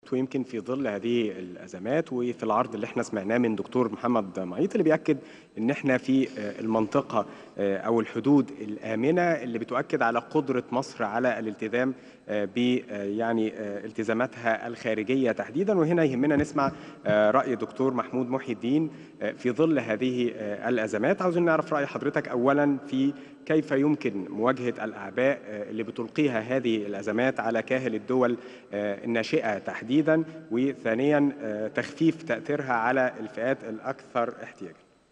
ويمكن في ظل هذه الأزمات وفي العرض اللي احنا سمعناه من دكتور محمد معيط اللي بيأكد ان احنا في المنطقة او الحدود الآمنة اللي بتؤكد على قدرة مصر على الالتزام ب يعني التزاماتها الخارجية تحديدا. وهنا يهمنا نسمع رأي دكتور محمود محي الدين في ظل هذه الأزمات. عاوزين نعرف رأي حضرتك أولا في كيف يمكن مواجهة الأعباء اللي بتلقيها هذه الأزمات على كاهل الدول الناشئة تحديدا، وثانيا تخفيف تأثيرها على الفئات الأكثر احتياجا.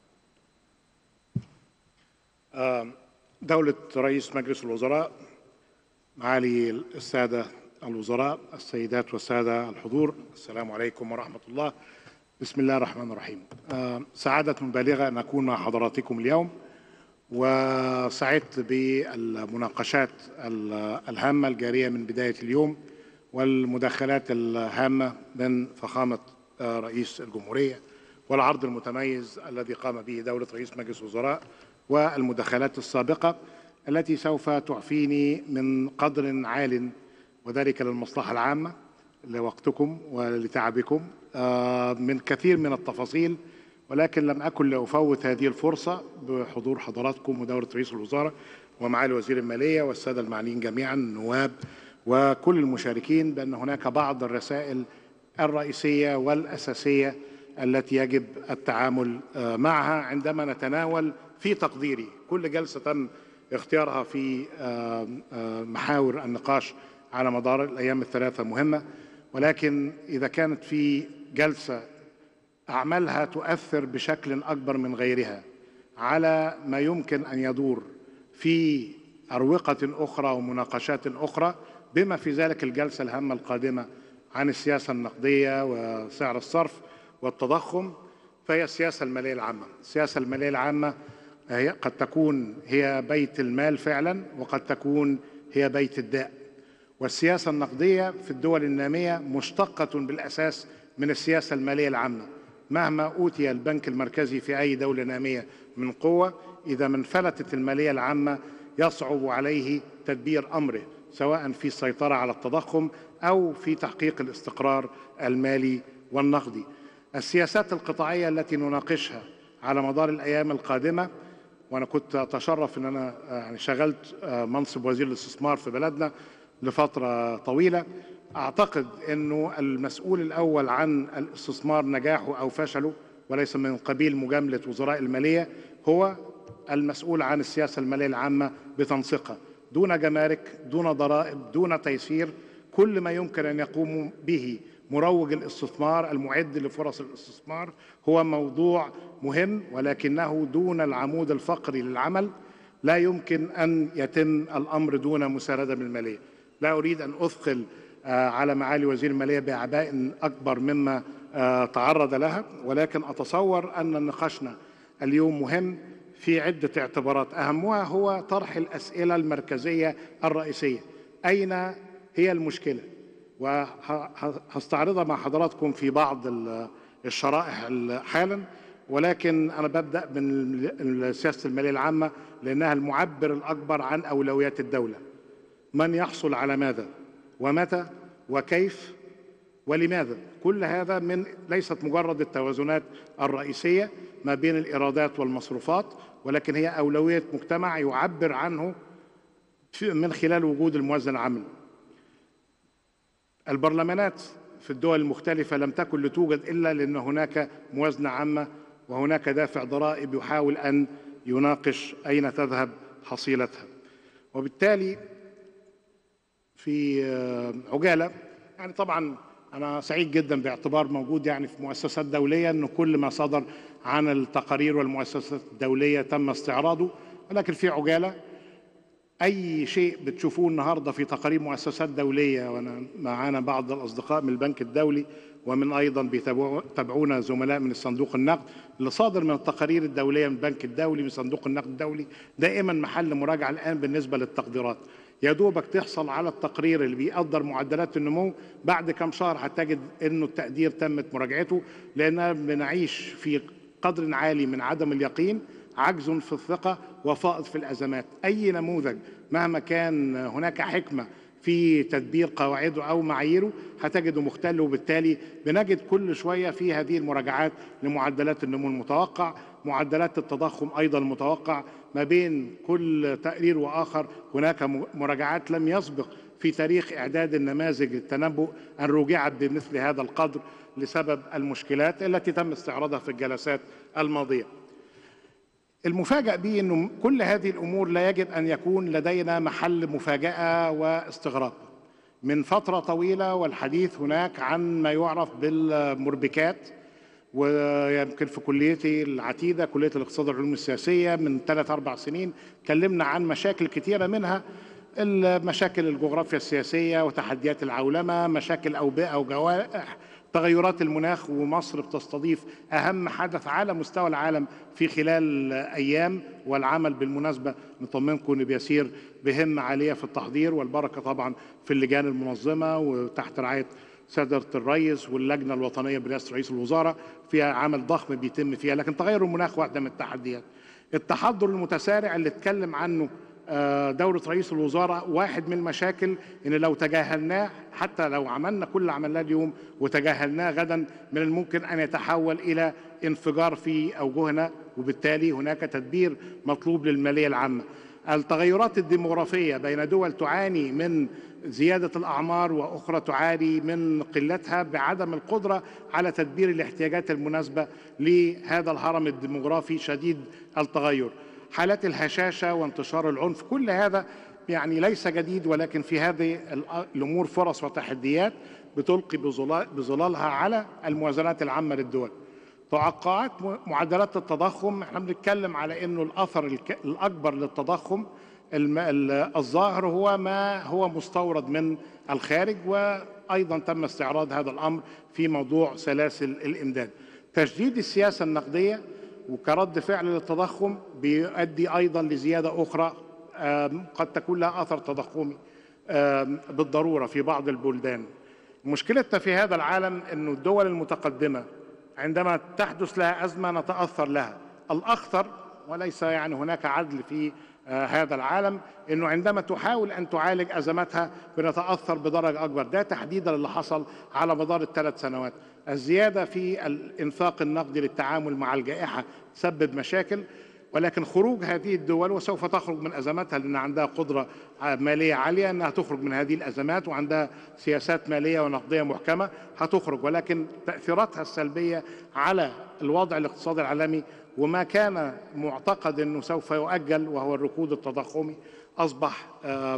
دولة رئيس مجلس الوزراء، معالي السادة الوزراء، السيدات والسادة الحضور، السلام عليكم ورحمة الله. بسم الله الرحمن الرحيم. سعادة بالغة أن أكون مع حضراتكم اليوم، وسعدت بالمناقشات الهامة الجارية من بداية اليوم والمداخلات الهامة من فخامة رئيس الجمهورية والعرض المتميز الذي قام به دولة رئيس مجلس الوزراء والمداخلات السابقة التي سوف تعفيني من قدر عال، وذلك للمصلحة العامة لوقتكم ولتعبكم من كثير من التفاصيل، ولكن لم أكن لأفوت هذه الفرصة بحضور حضراتكم ودولة رئيس الوزراء ومعالي وزير المالية والسادة المعنيين جميعا، النواب وكل المشاركين، بأن هناك بعض الرسائل الرئيسية والأساسية التي يجب التعامل معها عندما نتناول في تقديري كل جلسة تم اختيارها في محاور النقاش على مدار الأيام الثلاثة مهمة، ولكن إذا كانت في جلسة أعمالها تؤثر بشكل أكبر من غيرها على ما يمكن أن يدور في أروقة أخرى ومناقشات أخرى، بما في ذلك الجلسة الهامة القادمة عن السياسة النقدية وسعر الصرف والتضخم، فهي السياسة المالية العامة. السياسة المالية العامة قد تكون هي بيت المال فعلا، وقد تكون هي بيت الداء. والسياسة النقدية في الدول النامية مشتقة بالأساس من السياسة المالية العامة. مهما أوتي البنك المركزي في أي دولة نامية من قوة، إذا ما انفلتت المالية العامة يصعب عليه تدبير أمره، سواء في السيطرة على التضخم أو في تحقيق الاستقرار المالي والنقدي. السياسات القطاعية التي نناقشها على مدار الأيام القادمة، وأنا كنت أتشرف أن أنا شغلت منصب وزير الاستثمار في بلدنا لفترة طويلة، أعتقد أنه المسؤول الأول عن الاستثمار نجاحه أو فشله، وليس من قبيل مجاملة وزراء المالية، هو المسؤول عن السياسة المالية العامة بتنسيقها، دون جمارك، دون ضرائب، دون تيسير. كل ما يمكن أن يقوم به مروج الاستثمار المعد لفرص الاستثمار هو موضوع مهم، ولكنه دون العمود الفقري للعمل لا يمكن أن يتم الأمر دون مساندة من المالية. لا أريد أن أثقل على معالي وزير المالية بأعباء أكبر مما تعرض لها، ولكن أتصور أن نقاشنا اليوم مهم في عدة اعتبارات، أهمها هو طرح الأسئلة المركزية الرئيسية: أين هي المشكلة؟ وهستعرضها مع حضراتكم في بعض الشرائح حالا، ولكن أنا ببدأ من سياسة المالية العامة لأنها المعبر الأكبر عن أولويات الدولة. من يحصل على ماذا ومتى وكيف ولماذا؟ كل هذا ليست مجرد التوازنات الرئيسية ما بين الإيرادات والمصروفات، ولكن هي أولوية مجتمع يعبر عنه من خلال وجود الموازنة العامة. البرلمانات في الدول المختلفة لم تكن لتوجد إلا لأن هناك موازنة عامة وهناك دافع ضرائب يحاول أن يناقش أين تذهب حصيلتها. وبالتالي في عجالة، طبعا أنا سعيد جدا باعتبار موجود في مؤسسات دولية أنه كل ما صدر عن التقارير والمؤسسات الدولية تم استعراضه، ولكن في عجالة أي شيء بتشوفوه النهاردة في تقارير مؤسسات دولية، وأنا معانا بعض الأصدقاء من البنك الدولي ومن أيضا بيتابعونا زملاء من الصندوق النقد، اللي صادر من التقارير الدولية من البنك الدولي من صندوق النقد الدولي دائما محل مراجعة الآن بالنسبة للتقديرات. يا دوبك تحصل على التقرير اللي بيقدر معدلات النمو، بعد كم شهر هتجد أنه التقدير تمت مراجعته، لأننا بنعيش في قدر عالي من عدم اليقين، عجز في الثقة وفائض في الأزمات. أي نموذج مهما كان هناك حكمة في تدبير قواعده أو معاييره هتجده مختل، وبالتالي بنجد كل شوية في هذه المراجعات لمعدلات النمو المتوقع، معدلات التضخم أيضا المتوقع. ما بين كل تقرير وآخر هناك مراجعات لم يسبق في تاريخ إعداد النماذج للتنبؤ أن رجعت بمثل هذا القدر لسبب المشكلات التي تم استعراضها في الجلسات الماضية. المفاجأ به أنه كل هذه الأمور لا يجب أن يكون لدينا محل مفاجأة واستغراب. من فترة طويلة والحديث هناك عن ما يعرف بالمربكات، ويمكن في كليتي العتيدة كلية الاقتصاد والعلوم السياسية من 3-4 سنين تكلمنا عن مشاكل كثيرة، منها المشاكل الجغرافيا السياسية وتحديات العولمة، مشاكل أوبئة وجوائح، تغيرات المناخ، ومصر بتستضيف أهم حدث على مستوى العالم في خلال أيام. والعمل بالمناسبة نطمنكم أنه بيسير بهمة عالية في التحضير، والبركة طبعا في اللجان المنظمة وتحت رعاية سيادة الرئيس واللجنة الوطنية برئاسة رئيس الوزراء، فيها عمل ضخم بيتم فيها. لكن تغير المناخ واحدة من التحديات. التحضر المتسارع اللي اتكلم عنه دورة رئيس الوزراء واحد من المشاكل، إن لو تجاهلناه حتى لو عملنا كل اللي عملناه اليوم وتجاهلناه غدا من الممكن أن يتحول إلى انفجار في أوجهنا، وبالتالي هناك تدبير مطلوب للمالية العامة. التغيرات الديموغرافية بين دول تعاني من زيادة الأعمار وأخرى تعاني من قلتها بعدم القدرة على تدبير الاحتياجات المناسبة لهذا الهرم الديموغرافي شديد التغير. حالات الهشاشة وانتشار العنف، كل هذا يعني ليس جديد، ولكن في هذه الأمور فرص وتحديات بتلقي بظلالها على الموازنات العامة للدول. توقعات معدلات التضخم، احنا بنتكلم على انه الاثر الاكبر للتضخم الظاهر هو ما هو مستورد من الخارج، وايضا تم استعراض هذا الامر في موضوع سلاسل الامداد. تشديد السياسة النقدية وكرد فعل للتضخم بيؤدي ايضا لزيادة اخرى قد تكون لها اثر تضخمي بالضرورة في بعض البلدان. مشكلتنا في هذا العالم انه الدول المتقدمة عندما تحدث لها أزمة نتأثر لها. الأخطر، وليس يعني هناك عدل في هذا العالم، أنه عندما تحاول أن تعالج أزماتها بنتأثر بدرجة أكبر. ده تحديدا اللي حصل على مدار ال3 سنوات. الزيادة في الإنفاق النقدي للتعامل مع الجائحة سبب مشاكل، ولكن خروج هذه الدول وسوف تخرج من أزماتها لأن عندها قدرة مالية عالية أنها تخرج من هذه الأزمات، وعندها سياسات مالية ونقدية محكمة هتخرج، ولكن تأثيراتها السلبية على الوضع الاقتصادي العالمي وما كان معتقد أنه سوف يؤجل وهو الركود التضخمي أصبح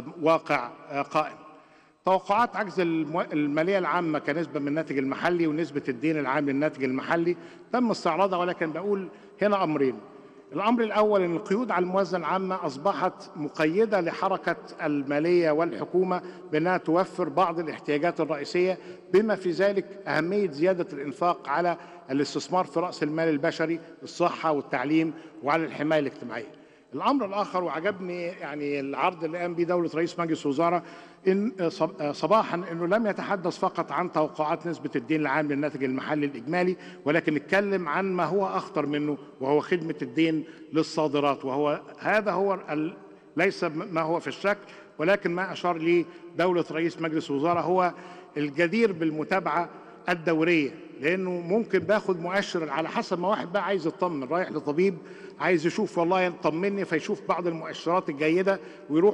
واقع قائم. توقعات عجز المالية العامة كنسبة من الناتج المحلي ونسبة الدين العام للناتج المحلي تم استعراضها، ولكن بقول هنا أمرين. الأمر الأول أن القيود على الموازنة العامة أصبحت مقيدة لحركة المالية والحكومة بأنها توفر بعض الاحتياجات الرئيسية، بما في ذلك أهمية زيادة الإنفاق على الاستثمار في رأس المال البشري، الصحة والتعليم، وعلى الحماية الاجتماعية. الأمر الآخر، وعجبني يعني العرض اللي قام به دولة رئيس مجلس الوزراء إن صباحا أنه لم يتحدث فقط عن توقعات نسبة الدين العام للناتج المحلي الإجمالي، ولكن اتكلم عن ما هو أخطر منه وهو خدمة الدين للصادرات، وهو هذا هو ليس ما هو في الشكل، ولكن ما أشار لي دولة رئيس مجلس الوزراء هو الجدير بالمتابعة الدورية، لأنه ممكن باخد مؤشر على حسب ما واحد بقى عايز يطمن، رايح لطبيب عايز يشوف والله يطمني، فيشوف بعض المؤشرات الجيدة ويروح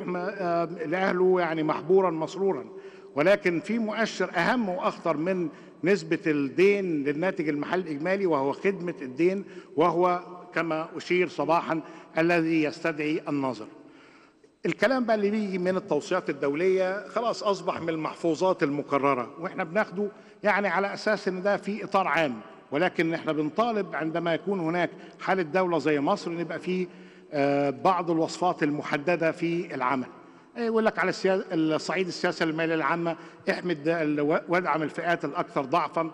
لأهله يعني محبورا مسرورا. ولكن في مؤشر أهم وأخطر من نسبة الدين للناتج المحلي الإجمالي، وهو خدمة الدين، وهو كما أشير صباحا الذي يستدعي النظر. الكلام بقى اللي بيجي من التوصيات الدولية خلاص أصبح من المحفوظات المكررة، وإحنا بناخده يعني على أساس إن ده في إطار عام، ولكن إحنا بنطالب عندما يكون هناك حالة دولة زي مصر إن يبقى في بعض الوصفات المحددة في العمل. يقول لك على الصعيد السياسة المالية العامة احمد وادعم الفئات الأكثر ضعفا،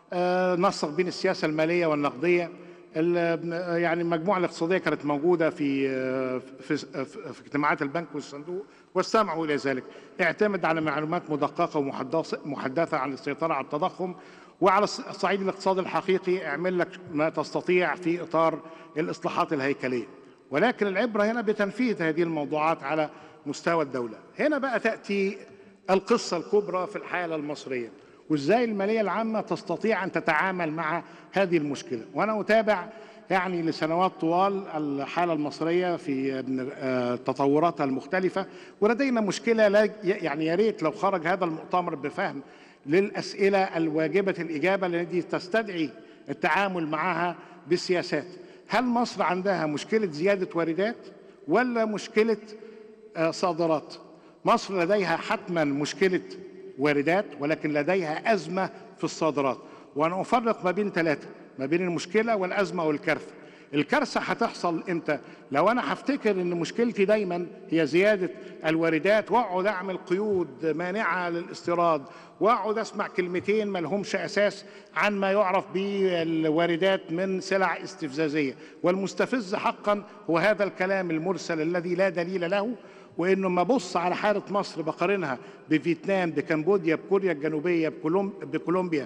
نسق بين السياسة المالية والنقدية. يعني المجموعة الاقتصادية كانت موجودة في اجتماعات البنك والصندوق واستمعوا إلى ذلك. اعتمد على معلومات مدققة ومحدثة عن السيطرة على التضخم، وعلى الصعيد الاقتصادي الحقيقي اعمل لك ما تستطيع في إطار الإصلاحات الهيكلية. ولكن العبرة هنا بتنفيذ هذه الموضوعات على مستوى الدولة. هنا بقى تأتي القصة الكبرى في الحالة المصرية، وإزاي المالية العامة تستطيع أن تتعامل مع هذه المشكلة. وأنا أتابع يعني لسنوات طوال الحالة المصرية في تطوراتها المختلفة، ولدينا مشكلة يعني يا ريت لو خرج هذا المؤتمر بفهم للأسئلة الواجبة الإجابة التي تستدعي التعامل معها بالسياسات. هل مصر عندها مشكلة زيادة واردات ولا مشكلة صادرات؟ مصر لديها حتما مشكلة واردات، ولكن لديها أزمة في الصادرات، وأنا أفرق ما بين ثلاثة، ما بين المشكلة والأزمة والكارثة. الكارثة هتحصل إمتى؟ لو أنا هفتكر إن مشكلتي دايما هي زيادة الواردات وأقعد أعمل قيود مانعة للاستيراد وأقعد أسمع كلمتين ما لهمش أساس عن ما يعرف بالواردات من سلع استفزازية، والمستفز حقا هو هذا الكلام المرسل الذي لا دليل له. وإنه ما بص على حالة مصر بقارنها بفيتنام، بكمبوديا، بكوريا الجنوبية، بكولومبيا،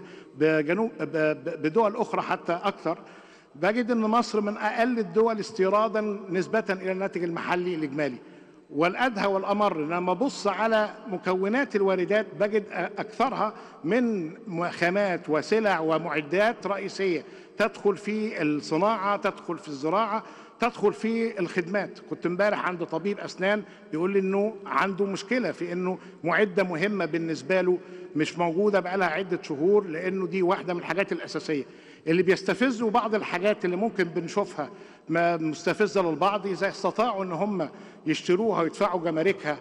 بدول أخرى حتى أكثر، بجد أن مصر من أقل الدول استيرادا نسبة إلى الناتج المحلي الإجمالي. والأدهى والأمر لما أبص على مكونات الواردات بجد أكثرها من خامات وسلع ومعدات رئيسية تدخل في الصناعة، تدخل في الزراعة، تدخل في الخدمات. كنت امبارح عند طبيب أسنان بيقول لي إنه عنده مشكلة في إنه معدة مهمة بالنسبة له مش موجودة بقالها عدة شهور، لأنه دي واحدة من الحاجات الأساسية اللي بيستفزوا. بعض الحاجات اللي ممكن بنشوفها مستفزة للبعض إذا استطاعوا إن هم يشتروها ويدفعوا جماركها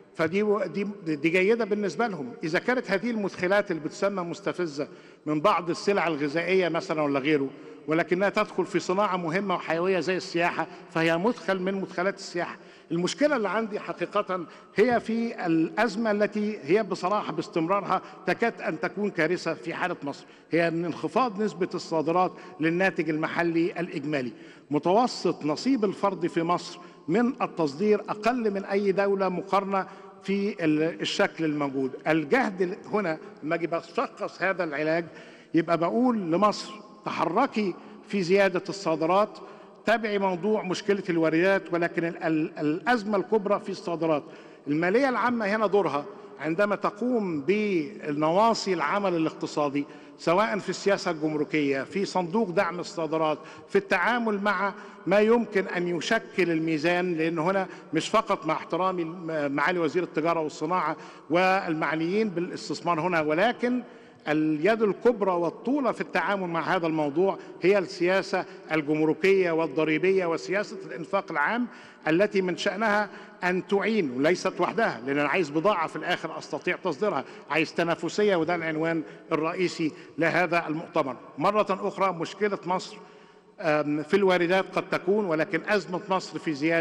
فدي جيدة بالنسبة لهم. إذا كانت هذه المدخلات اللي بتسمى مستفزة من بعض السلع الغذائية مثلا ولا غيره، ولكنها تدخل في صناعة مهمة وحيوية زي السياحة، فهي مدخل من مدخلات السياحة. المشكلة اللي عندي حقيقة هي في الأزمة التي هي بصراحة باستمرارها تكاد أن تكون كارثة في حالة مصر، هي من انخفاض نسبة الصادرات للناتج المحلي الإجمالي. متوسط نصيب الفرد في مصر من التصدير أقل من أي دولة مقارنة في الشكل الموجود. الجهد هنا لما أجي بشخص هذا العلاج يبقى بقول لمصر تحركي في زيادة الصادرات، تابعي موضوع مشكلة الواردات، ولكن الأزمة الكبرى في الصادرات. المالية العامة هنا دورها عندما تقوم بالنواصي العمل الاقتصادي، سواء في السياسة الجمركية، في صندوق دعم الصادرات، في التعامل مع ما يمكن أن يشكل الميزان، لأن هنا مش فقط مع احترامي معالي وزير التجارة والصناعة والمعنيين بالاستثمار هنا، ولكن اليد الكبرى والطولة في التعامل مع هذا الموضوع هي السياسة الجمركية والضريبية وسياسة الإنفاق العام التي من شأنها أن تعين، وليست وحدها، لأن أنا عايز بضاعة في الآخر أستطيع تصديرها، عايز تنافسية، وده العنوان الرئيسي لهذا المؤتمر. مرة أخرى مشكلة مصر في الواردات قد تكون، ولكن أزمة مصر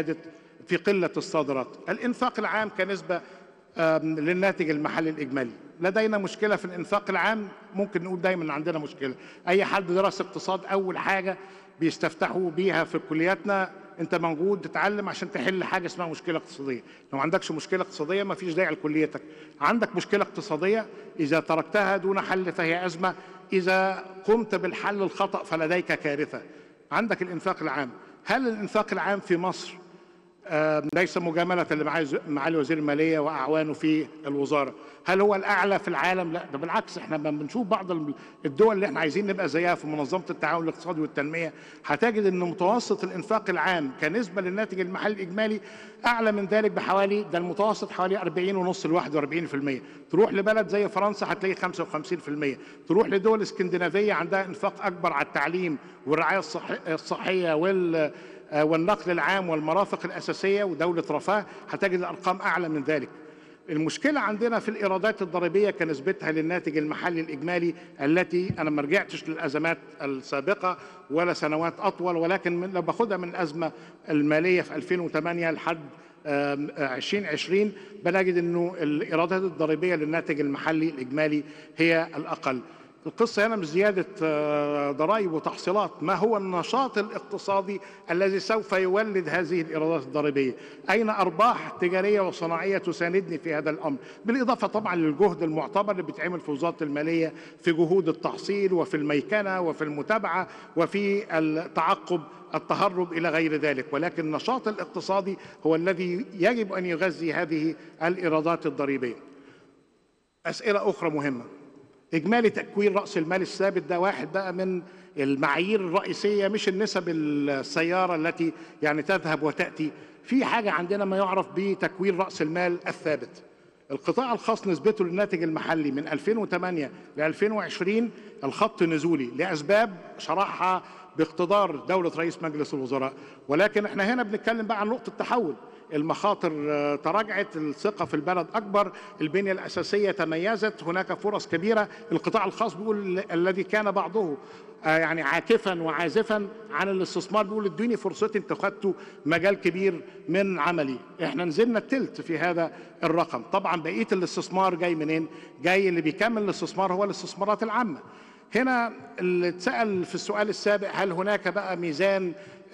في قلة الصادرات. الإنفاق العام كنسبة للناتج المحلي الإجمالي، لدينا مشكلة في الإنفاق العام. ممكن نقول دايما عندنا مشكلة. أي حد درس اقتصاد أول حاجة بيستفتحوا بيها في كلياتنا أنت موجود تتعلم عشان تحل حاجة اسمها مشكلة اقتصادية. لو ما عندكش مشكلة اقتصادية ما فيش داعي لكليتك. عندك مشكلة اقتصادية إذا تركتها دون حل فهي أزمة، إذا قمت بالحل الخطأ فلديك كارثة. عندك الإنفاق العام. هل الإنفاق العام في مصر ليس مجاملة لمعالي وزير المالية وأعوانه في الوزارة، هل هو الأعلى في العالم؟ لا، ده بالعكس. احنا لما بنشوف بعض الدول اللي احنا عايزين نبقى زيها في منظمة التعاون الاقتصادي والتنمية، هتجد ان متوسط الإنفاق العام كنسبة للناتج المحلي الإجمالي أعلى من ذلك بحوالي، ده المتوسط حوالي 40.5 ل 41%. تروح لبلد زي فرنسا هتلاقي 55%. تروح لدول اسكندنافية عندها إنفاق أكبر على التعليم والرعاية الصحية والنقل العام والمرافق الأساسية ودولة رفاه، هتجد الأرقام أعلى من ذلك. المشكلة عندنا في الإيرادات الضريبية كنسبتها للناتج المحلي الإجمالي، التي أنا ما رجعتش للأزمات السابقة ولا سنوات أطول، ولكن لو باخدها من الأزمة المالية في 2008 لحد 2020 بنجد أنه الإيرادات الضريبية للناتج المحلي الإجمالي هي الأقل. القصة هنا مش زيادة ضرائب وتحصيلات، ما هو النشاط الاقتصادي الذي سوف يولد هذه الإيرادات الضريبية؟ أين أرباح تجارية وصناعية تساندني في هذا الأمر؟ بالإضافة طبعا للجهد المعتبر اللي بيتعمل في وزارة المالية في جهود التحصيل وفي الميكنة وفي المتابعة وفي التعقب التهرب إلى غير ذلك، ولكن النشاط الاقتصادي هو الذي يجب أن يغذي هذه الإيرادات الضريبية. أسئلة أخرى مهمة. إجمالي تكوين رأس المال الثابت ده واحد بقى من المعايير الرئيسية، مش النسب السيارة التي يعني تذهب وتأتي. في حاجة عندنا ما يعرف بتكوين رأس المال الثابت. القطاع الخاص نسبته للناتج المحلي من 2008 ل 2020 الخط نزولي لأسباب شرحها باقتدار دولة رئيس مجلس الوزراء، ولكن احنا هنا بنتكلم بقى عن نقطة تحول. المخاطر تراجعت، الثقة في البلد أكبر، البنية الأساسية تميزت، هناك فرص كبيرة. القطاع الخاص بيقول الذي كان بعضه يعني عاكفا وعازفا عن الاستثمار بيقول ادوني فرصتي، انتوا خدتوا مجال كبير من عملي. احنا نزلنا التلت في هذا الرقم. طبعا بقية الاستثمار جاي منين؟ جاي اللي بيكمل الاستثمار هو الاستثمارات العامة. هنا اللي اتسأل في السؤال السابق هل هناك بقى ميزان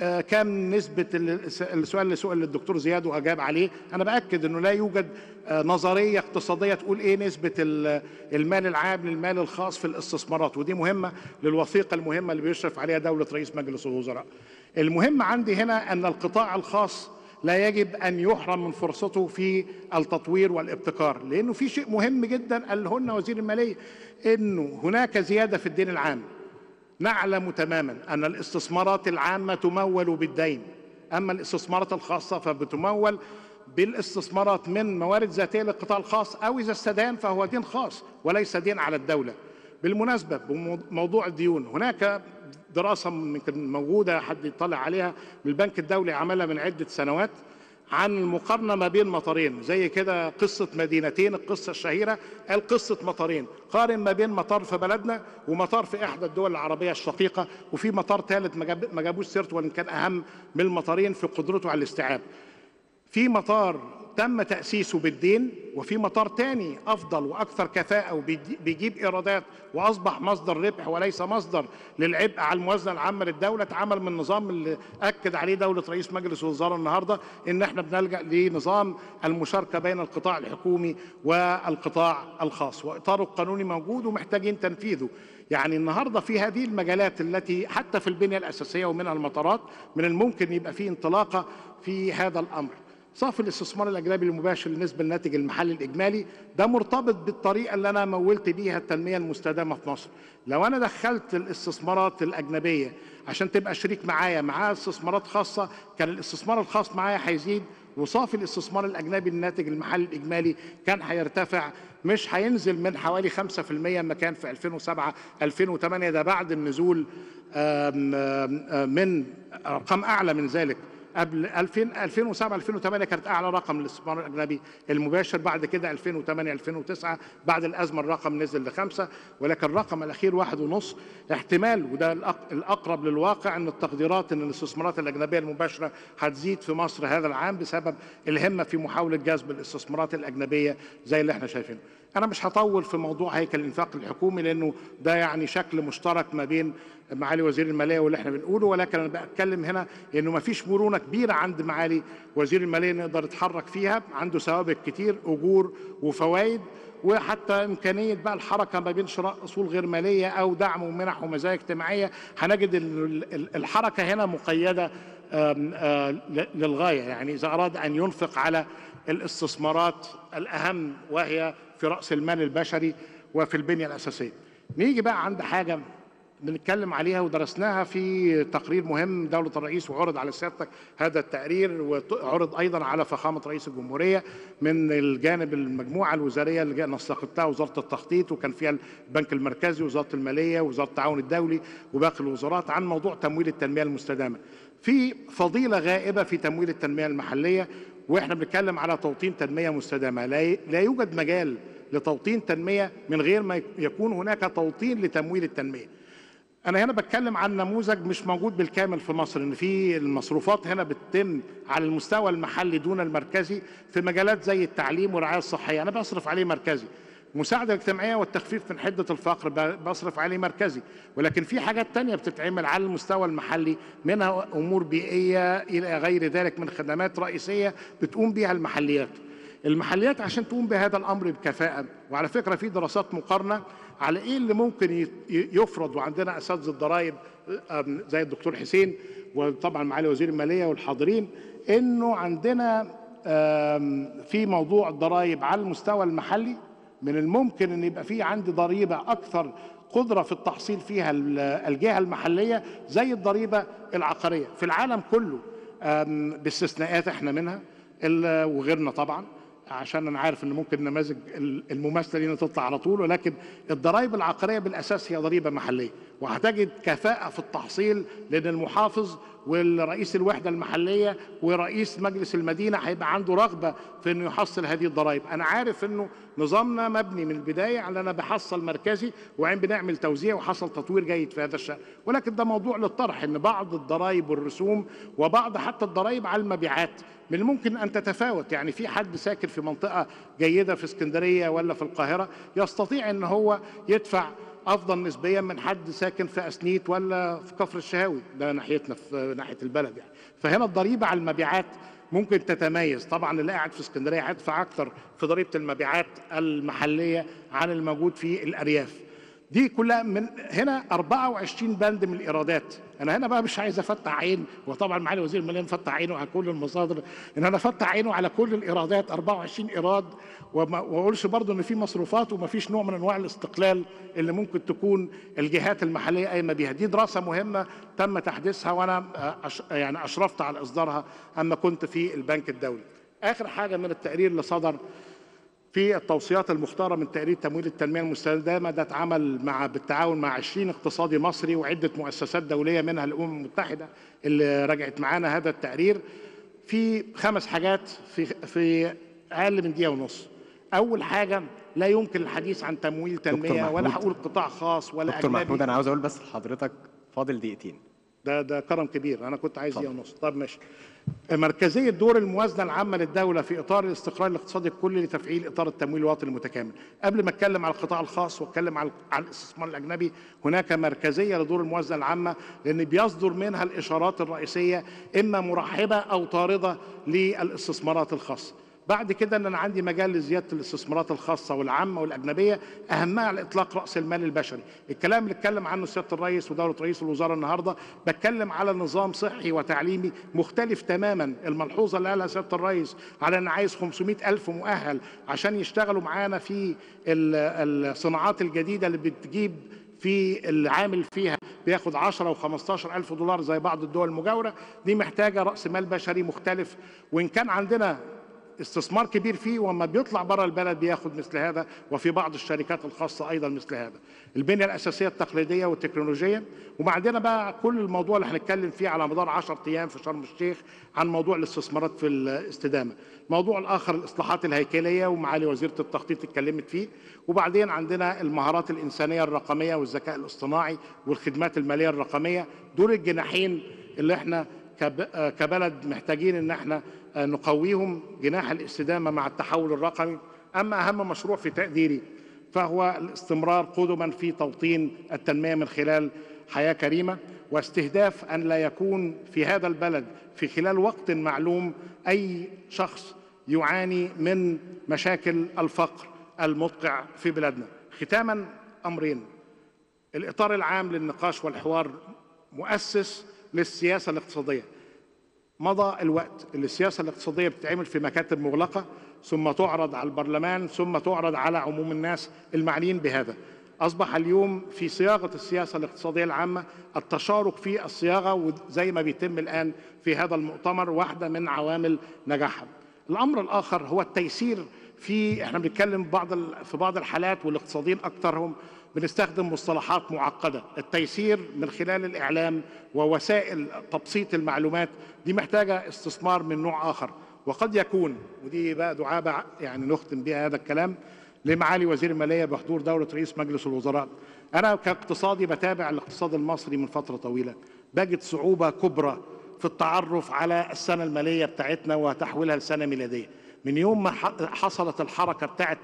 كم نسبة السؤال اللي سئل الدكتور زياد وأجاب عليه. أنا بأكد أنه لا يوجد نظرية اقتصادية تقول إيه نسبة المال العام للمال الخاص في الاستثمارات، ودي مهمة للوثيقة المهمة اللي بيشرف عليها دولة رئيس مجلس الوزراء. المهم عندي هنا أن القطاع الخاص لا يجب أن يحرم من فرصته في التطوير والابتكار، لأنه في شيء مهم جدا قاله لنا وزير المالية، أنه هناك زيادة في الدين العام. نعلم تماما أن الاستثمارات العامة تمول بالدين، أما الاستثمارات الخاصة فبتمول بالاستثمارات من موارد ذاتية للقطاع الخاص، أو إذا استدان فهو دين خاص وليس دين على الدولة. بالمناسبة بموضوع الديون، هناك دراسة يمكن موجودة حد يطلع عليها من البنك الدولي عملها من عدة سنوات عن المقارنة ما بين مطارين، زي كده قصة مدينتين، القصة الشهيرة قال قصة مطارين، قارن ما بين مطار في بلدنا ومطار في إحدى الدول العربية الشقيقة، وفي مطار ثالث ما جابوش سيرته وإن كان أهم من المطارين في قدرته على الاستيعاب. في مطار تم تأسيسه بالدين، وفي مطار تاني أفضل وأكثر كفاءة وبيجيب إيرادات وأصبح مصدر ربح وليس مصدر للعبء على الموازنة العامة للدولة. اتعمل من النظام اللي أكد عليه دولة رئيس مجلس الوزراء النهاردة، إن احنا بنلجأ لنظام المشاركة بين القطاع الحكومي والقطاع الخاص، وإطاره القانوني موجود ومحتاجين تنفيذه. يعني النهاردة في هذه المجالات التي حتى في البنية الأساسية ومنها المطارات من الممكن يبقى فيه انطلاقة في هذا الأمر. صافي الاستثمار الأجنبي المباشر بالنسبة للناتج المحلي الإجمالي ده مرتبط بالطريقة اللي أنا مولت بيها التنمية المستدامة في مصر. لو أنا دخلت الاستثمارات الأجنبية عشان تبقى شريك معاها استثمارات خاصة، كان الاستثمار الخاص معايا هيزيد، وصافي الاستثمار الأجنبي للناتج المحلي الإجمالي كان هيرتفع، مش هينزل من حوالي 5% ما كان في 2007 2008. ده بعد النزول من أرقام أعلى من ذلك. قبل 2007 2008 كانت اعلى رقم للاستثمار الاجنبي المباشر، بعد كده 2008 2009 بعد الازمه الرقم نزل ل5، ولكن الرقم الاخير 1.5. احتمال وده الاقرب للواقع ان التقديرات ان الاستثمارات الاجنبيه المباشره هتزيد في مصر هذا العام بسبب الهمه في محاوله جذب الاستثمارات الاجنبيه زي اللي احنا شايفينه. أنا مش هطول في موضوع هيكل الإنفاق الحكومي لأنه ده يعني شكل مشترك ما بين معالي وزير المالية واللي احنا بنقوله، ولكن أنا بتكلم هنا إنه ما فيش مرونة كبيرة عند معالي وزير المالية نقدر نتحرك فيها. عنده سوابق كتير، أجور وفوائد، وحتى إمكانية بقى الحركة ما بين شراء أصول غير مالية أو دعم ومنح ومزايا اجتماعية. هنجد الحركة هنا مقيدة للغاية. يعني إذا أراد أن ينفق على الاستثمارات الأهم وهي في رأس المال البشري وفي البنية الأساسية. نيجي بقى عند حاجة بنتكلم عليها ودرسناها في تقرير مهم دولة الرئيس وعرض على سيادتك هذا التقرير، وعرض أيضا على فخامة رئيس الجمهورية من الجانب المجموعة الوزارية اللي نستقطها وزارة التخطيط، وكان فيها البنك المركزي ووزارة المالية ووزارة التعاون الدولي وباقي الوزارات، عن موضوع تمويل التنمية المستدامة. في فضيلة غائبة في تمويل التنمية المحلية، واحنا بنتكلم على توطين تنمية مستدامة. لا يوجد مجال لتوطين تنمية من غير ما يكون هناك توطين لتمويل التنمية. أنا هنا بتكلم عن نموذج مش موجود بالكامل في مصر، إن في المصروفات هنا بتتم على المستوى المحلي دون المركزي في مجالات زي التعليم والرعاية الصحية. أنا بصرف عليه مركزي. المساعدة الاجتماعية والتخفيف من حدة الفقر بصرف عليه مركزي، ولكن في حاجات تانية بتتعمل على المستوى المحلي، منها أمور بيئية إلى غير ذلك من خدمات رئيسية بتقوم بها المحليات عشان تقوم بهذا الأمر بكفاءة. وعلى فكرة في دراسات مقارنة على إيه اللي ممكن يفرض، وعندنا أساتذة الضرائب زي الدكتور حسين وطبعا معالي وزير المالية والحاضرين، إنه عندنا في موضوع الضرائب على المستوى المحلي من الممكن ان يبقى في عندي ضريبه اكثر قدره في التحصيل فيها الجهه المحليه زي الضريبه العقاريه في العالم كله، باستثناءات احنا منها وغيرنا طبعا، عشان انا عارف ان ممكن النماذج المماثله لينا تطلع على طول، ولكن الضرائب العقاريه بالاساس هي ضريبه محليه، وهتجد كفاءه في التحصيل لان المحافظ والرئيس الوحده المحليه ورئيس مجلس المدينه هيبقى عنده رغبه في انه يحصل هذه الضرائب. انا عارف انه نظامنا مبني من البدايه على انا بحصل مركزي وبعدين بنعمل توزيع وحصل تطوير جيد في هذا الشان، ولكن ده موضوع للطرح ان بعض الضرائب والرسوم وبعض حتى الضرائب على المبيعات من الممكن ان تتفاوت. يعني في حد ساكن في منطقه جيده في اسكندريه ولا في القاهره يستطيع ان هو يدفع افضل نسبيا من حد ساكن في اسنيت ولا في كفر الشهاوي، ده ناحيتنا في ناحيه البلد يعني. فهنا الضريبه على المبيعات ممكن تتميز، طبعا اللي قاعد في اسكندريه هيدفع اكتر في ضريبه المبيعات المحليه عن الموجود في الارياف. دي كلها من هنا 24 بند من الايرادات. انا هنا بقى مش عايز افتح عين، وطبعا معالي وزير الماليه مفتح عينه على كل المصادر، ان انا افتح عينه على كل الايرادات 24 ايراد، وما اقولش برضه ان في مصروفات وما فيش نوع من انواع الاستقلال اللي ممكن تكون الجهات المحليه قايمه بيها. دي دراسه مهمه تم تحديثها وانا يعني اشرفت على اصدارها اما كنت في البنك الدولي. اخر حاجه من التقرير اللي صدر في التوصيات المختارة من تقرير تمويل التنمية المستدامة، ده اتعمل بالتعاون مع 20 اقتصادي مصري وعدة مؤسسات دولية منها الأمم المتحدة اللي راجعت معانا هذا التقرير. في 5 حاجات في أقل من دقيقة ونص. أول حاجة، لا يمكن الحديث عن تمويل تنمية ولا هقول قطاع خاص ولا دكتور أجنبي. محمود، أنا عاوز أقول بس لحضرتك فاضل دقيقتين. ده كرم كبير، أنا كنت عايز دقيقة ونص. طب ماشي. مركزية دور الموازنة العامة للدولة في إطار الاستقرار الاقتصادي الكلي لتفعيل إطار التمويل الوطني المتكامل. قبل ما أتكلم على القطاع الخاص وأتكلم على الاستثمار الأجنبي، هناك مركزية لدور الموازنة العامة لأن بيصدر منها الإشارات الرئيسية إما مرحبة أو طاردة للاستثمارات الخاصة. بعد كده ان انا عندي مجال لزياده الاستثمارات الخاصه والعامه والاجنبيه، اهمها على اطلاق راس المال البشري. الكلام اللي اتكلم عنه سياده الرئيس ودوله رئيس الوزراء النهارده، بتكلم على نظام صحي وتعليمي مختلف تماما. الملحوظه اللي قالها سياده الرئيس على ان عايز 500,000 مؤهل عشان يشتغلوا معانا في الصناعات الجديده اللي بتجيب في العامل فيها بياخد 10 و15 ألف دولار زي بعض الدول المجاورة، دي محتاجة رأس مال بشري مختلف. وإن كان عندنا استثمار كبير فيه، وما بيطلع بره البلد بياخد مثل هذا، وفي بعض الشركات الخاصة أيضا مثل هذا. البنية الأساسية التقليدية والتكنولوجية. وبعدين بقى كل الموضوع اللي هنتكلم فيه على مدار 10 أيام في شرم الشيخ عن موضوع الاستثمارات في الاستدامة. الموضوع الآخر الإصلاحات الهيكلية، ومعالي وزيرة التخطيط اتكلمت فيه. وبعدين عندنا المهارات الإنسانية الرقمية والذكاء الاصطناعي والخدمات المالية الرقمية. دول الجناحين اللي احنا كبلد محتاجين ان احنا نقويهم، جناح الاستدامة مع التحول الرقمي. اما اهم مشروع في تقديري فهو الاستمرار قدما في توطين التنمية من خلال حياة كريمة، واستهداف ان لا يكون في هذا البلد في خلال وقت معلوم اي شخص يعاني من مشاكل الفقر المدقع في بلادنا. ختاما، امرين: الاطار العام للنقاش والحوار مؤسس للسياسة الاقتصادية. مضى الوقت اللي السياسة الاقتصادية بتتعمل في مكاتب مغلقة ثم تعرض على البرلمان ثم تعرض على عموم الناس المعنيين بهذا. أصبح اليوم في صياغة السياسة الاقتصادية العامة التشارك في الصياغة، وزي ما بيتم الآن في هذا المؤتمر، واحدة من عوامل نجاحها. الأمر الآخر هو التيسير احنا بنتكلم في بعض الحالات، والاقتصاديين أكثرهم بنستخدم مصطلحات معقدة. التيسير من خلال الإعلام ووسائل تبسيط المعلومات دي محتاجة استثمار من نوع آخر. وقد يكون، ودي بقى دعاء يعني نختم بها هذا الكلام لمعالي وزير المالية بحضور دولة رئيس مجلس الوزراء، أنا كاقتصادي بتابع الاقتصاد المصري من فترة طويلة، بجد صعوبة كبرى في التعرف على السنة المالية بتاعتنا وتحويلها لسنة ميلادية. من يوم ما حصلت الحركة بتاعة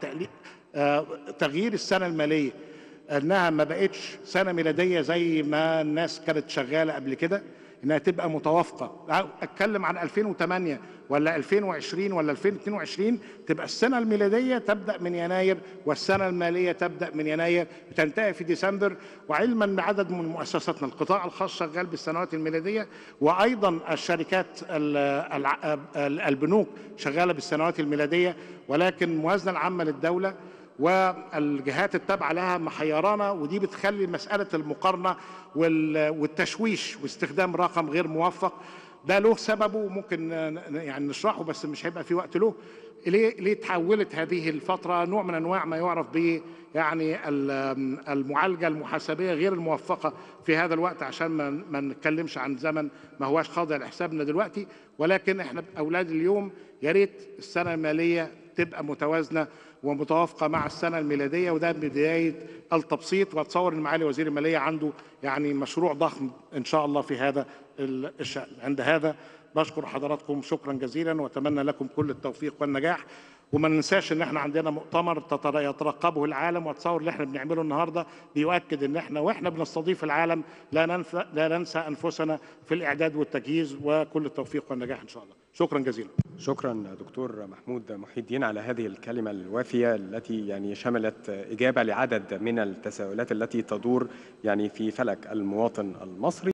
تغيير السنة المالية انها ما بقتش سنه ميلاديه زي ما الناس كانت شغاله قبل كده، انها تبقى متوافقه. اتكلم عن 2008 ولا 2020 ولا 2022، تبقى السنه الميلاديه تبدا من يناير والسنه الماليه تبدا من يناير وتنتهي في ديسمبر. وعلما بعدد من مؤسساتنا القطاع الخاص شغال بالسنوات الميلاديه، وايضا الشركات البنوك شغاله بالسنوات الميلاديه، ولكن الموازنه العامه للدوله والجهات التابعة لها محيرانا، ودي بتخلي مسألة المقارنة والتشويش واستخدام رقم غير موفق. ده له سببه ممكن يعني نشرحه، بس مش هيبقى في وقت له. ليه تحولت هذه الفترة نوع من أنواع ما يعرف ب يعني المعالجة المحاسبية غير الموفقة في هذا الوقت، عشان ما نتكلمش عن زمن ما هواش خاضع لحسابنا دلوقتي. ولكن احنا أولاد اليوم يا ريت السنة المالية تبقى متوازنة ومتوافقة مع السنة الميلادية، وده بداية التبسيط. واتصور ان معالي وزير المالية عنده يعني مشروع ضخم ان شاء الله في هذا الشأن. عند هذا بشكر حضراتكم شكرا جزيلا، واتمنى لكم كل التوفيق والنجاح. وما ننساش ان احنا عندنا مؤتمر يترقبه العالم، واتصور اللي احنا بنعمله النهارده بيؤكد ان احنا واحنا بنستضيف العالم لا ننسى انفسنا في الاعداد والتجهيز. وكل التوفيق والنجاح ان شاء الله. شكرا جزيلا. شكرا دكتور محمود محي الدين على هذه الكلمة الوافية التي يعني شملت إجابة لعدد من التساؤلات التي تدور يعني في فلك المواطن المصري.